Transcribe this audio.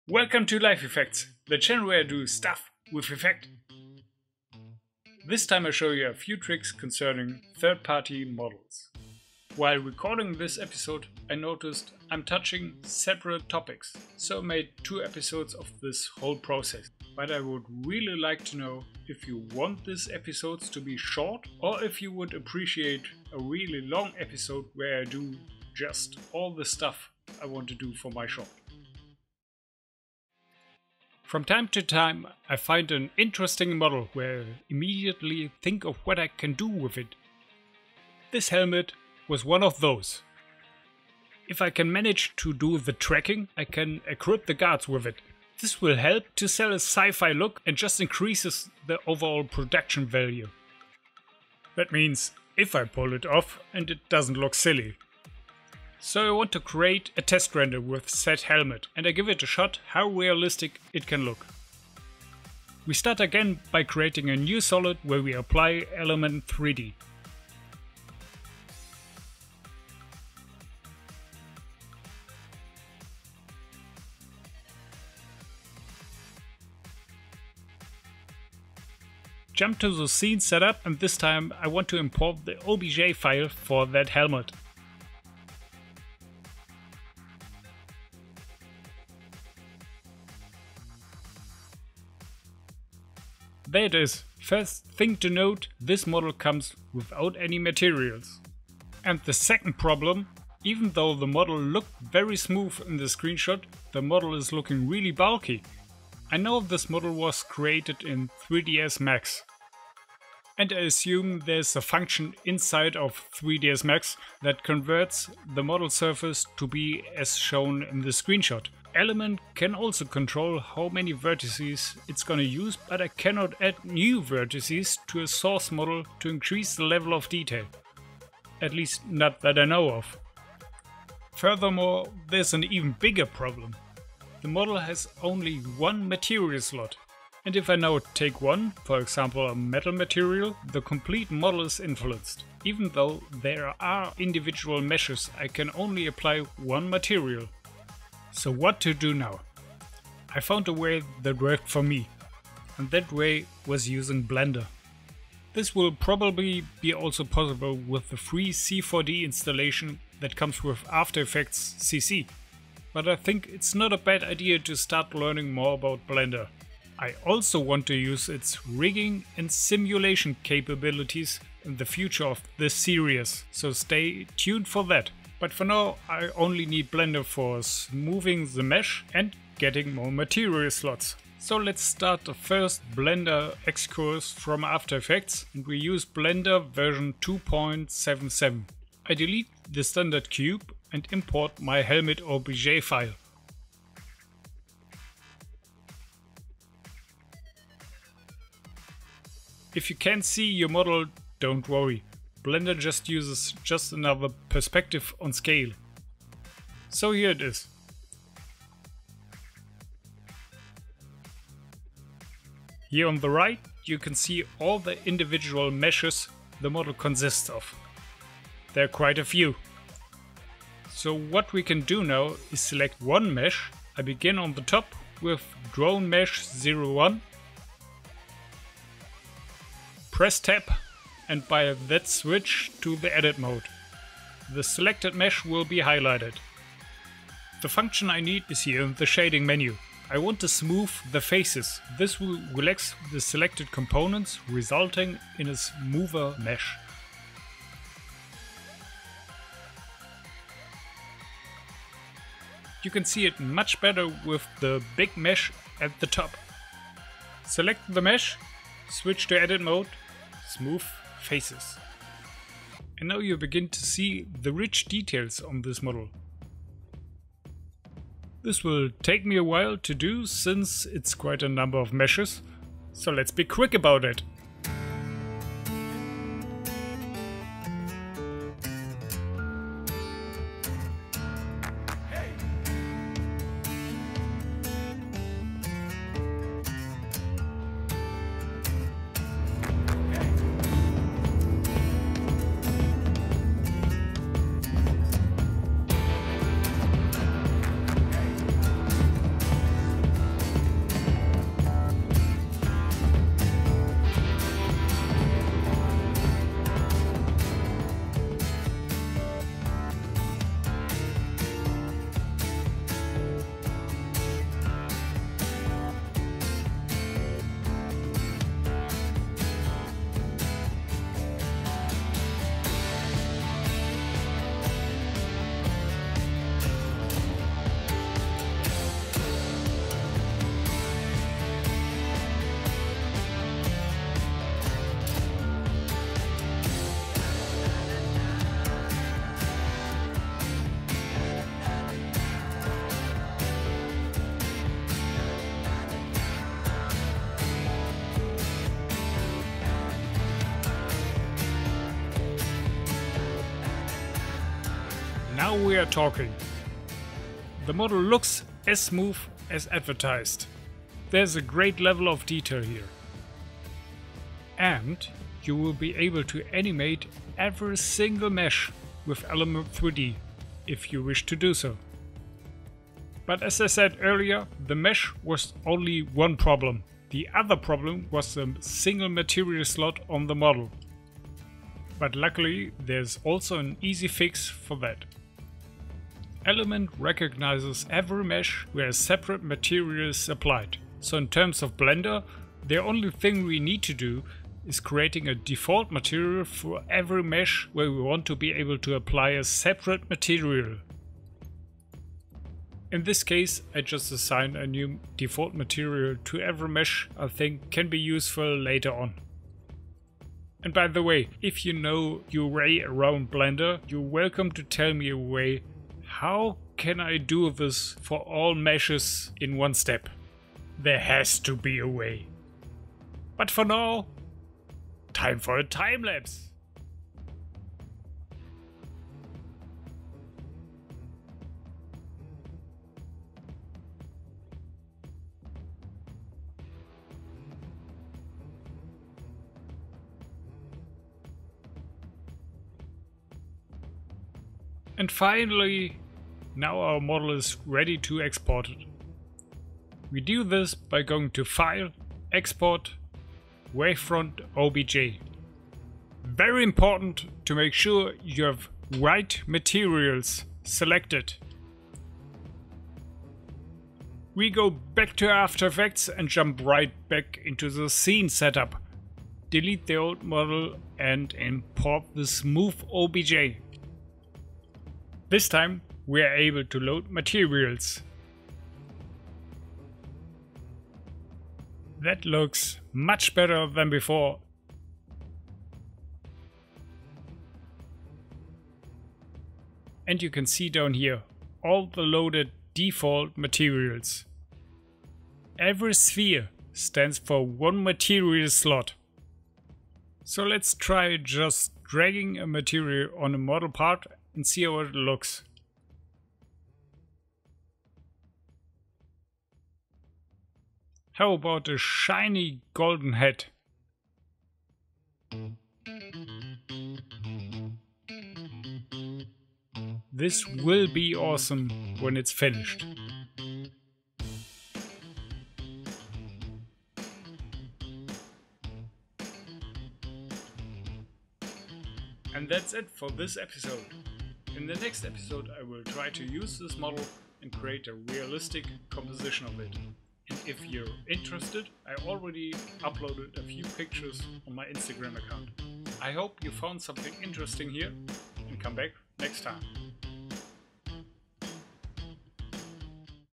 Welcome to Life Effects, the channel where I do stuff with effect. This time I show you a few tricks concerning third-party models. While recording this episode, I noticed I'm touching separate topics, so I made 2 episodes of this whole process. But I would really like to know if you want these episodes to be short or if you would appreciate a really long episode where I do just all the stuff I want to do for my shop. From time to time I find an interesting model where I immediately think of what I can do with it. This helmet was one of those. If I can manage to do the tracking, I can equip the guards with it. This will help to sell a sci-fi look and just increases the overall production value. That means if I pull it off and it doesn't look silly. So I want to create a test render with said helmet and I give it a shot how realistic it can look. We start again by creating a new solid where we apply element 3D. Jump to the scene setup, and this time I want to import the OBJ file for that helmet. There it is. First thing to note, this model comes without any materials. And the second problem, even though the model looked very smooth in the screenshot, the model is looking really bulky. I know this model was created in 3ds Max. And I assume there's a function inside of 3ds Max that converts the model surface to be as shown in the screenshot. Element can also control how many vertices it's gonna use, but I cannot add new vertices to a source model to increase the level of detail. At least not that I know of. Furthermore, there's an even bigger problem. The model has only one material slot. And if I now take one, for example a metal material, the complete model is influenced. Even though there are individual meshes, I can only apply one material. So what to do now? I found a way that worked for me. And that way was using Blender. This will probably be also possible with the free C4D installation that comes with After Effects CC. But I think it's not a bad idea to start learning more about Blender. I also want to use its rigging and simulation capabilities in the future of this series, so stay tuned for that. But for now I only need Blender for smoothing the mesh and getting more material slots. So let's start the first Blender X course from After Effects, and we use Blender version 2.77. I delete the standard cube and import my helmet OBJ file. If you can't see your model, don't worry. Blender just uses another perspective on scale. So here it is. Here on the right you can see all the individual meshes the model consists of. There are quite a few. So what we can do now is select one mesh. I begin on the top with Drone Mesh 01. Press tab and by that switch to the edit mode. The selected mesh will be highlighted. The function I need is here in the shading menu. I want to smooth the faces. This will relax the selected components, resulting in a smoother mesh. You can see it much better with the big mesh at the top. Select the mesh, switch to edit mode, smooth faces. And now you begin to see the rich details on this model. This will take me a while to do since it's quite a number of meshes, so let's be quick about it. Now we are talking. The model looks as smooth as advertised. There's a great level of detail here. And you will be able to animate every single mesh with Element 3D if you wish to do so. But as I said earlier, the mesh was only one problem. The other problem was the single material slot on the model. But luckily there's also an easy fix for that. Element recognizes every mesh where a separate material is applied. So in terms of Blender, the only thing we need to do is creating a default material for every mesh where we want to be able to apply a separate material. In this case, I just assign a new default material to every mesh I think can be useful later on. And by the way, if you know your way around Blender, you're welcome to tell me a way. How can I do this for all meshes in one step? There has to be a way. But for now, time for a time lapse. And finally, now our model is ready to export it. We do this by going to File, Export, Wavefront OBJ. Very important to make sure you have right materials selected. We go back to After Effects and jump right back into the scene setup. Delete the old model and import the Smooth OBJ. This time we are able to load materials. That looks much better than before. And you can see down here all the loaded default materials. Every sphere stands for one material slot. So let's try just dragging a material on a model part and see how it looks. How about a shiny golden head? This will be awesome when it's finished. And that's it for this episode. In the next episode I will try to use this model and create a realistic composition of it. And if you're interested, I already uploaded a few pictures on my Instagram account. I hope you found something interesting here and come back next time.